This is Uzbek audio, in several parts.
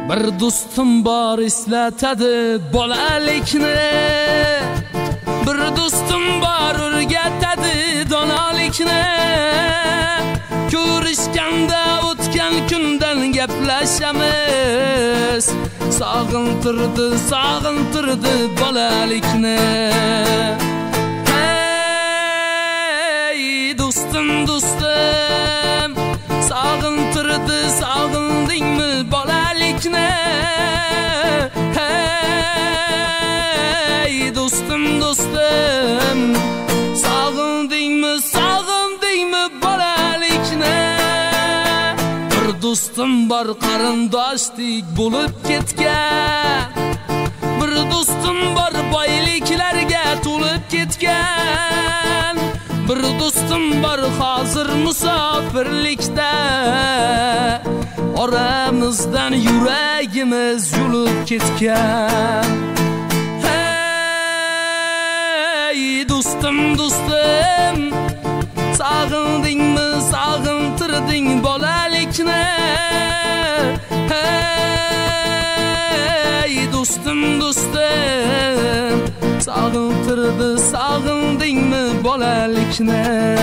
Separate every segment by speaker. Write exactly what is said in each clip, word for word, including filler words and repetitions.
Speaker 1: Bir do'stim bor eslatadi bolalikni, bir do'stim bor o'rgatadi donolikni. Ko'rishganda o'tgan kundan gaplashamiz, sog'intirdi, sog'intirdi bolalikni. Hey do'stim, do'stim, sog'intirdi, sog'indingmi bolalikni? Hey do'stim, do'stim, sog'indingmi, sog'indingmi bolalikni? Bir do'stim bor qarindoshdek bo'lib ketgan, bir do'stim bor boyliklarga to'lib ketgan, bir do'stim bor hozir musofirlikda, oramizdan yuragimiz yulib ketgan. Hey do'stim, do'stim, sog'indingmi, sog'intirding bolalikni? Hey do'stim, do'stim, sog'intirdi, sog'indingmi bolalikni?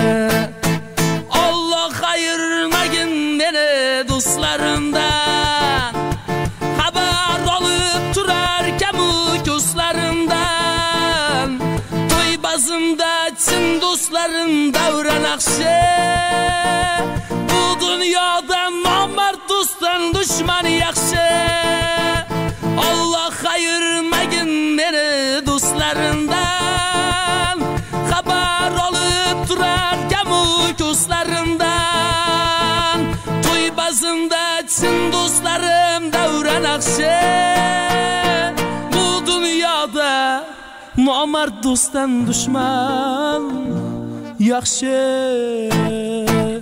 Speaker 1: Alloh ayirmagin meni do'stlarimdan, xabar olib turar kamu ko'zlarimdan. To'y bazimda chin do'stlarim davra naqshi, bu dunyoda nomard do'stdan dushman yaxshi. Alloh ayirmagin meni do'stlarimdan, xabar olib turar kamu ko'zlarimdan. To'y bazimda chin do'stlarim davra naqshi, bu dunyoda nomard do'stdan dushman yaxshi.